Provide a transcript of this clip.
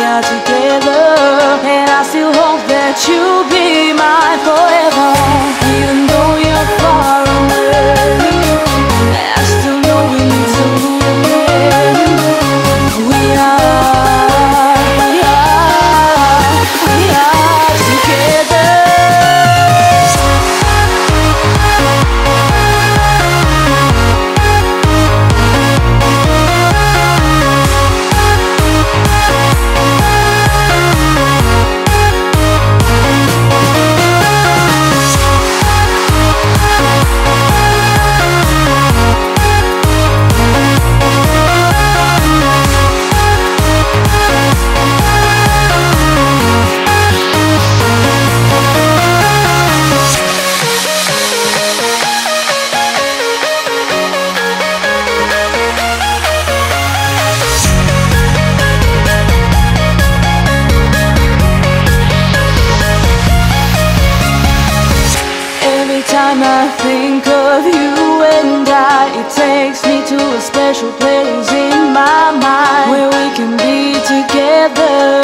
are together, and I still hope that you'll be mine forever. Even though you're far away, I still know we need to meet again. We are together. Time I think of you and it takes me to a special place in my mind where we can be together.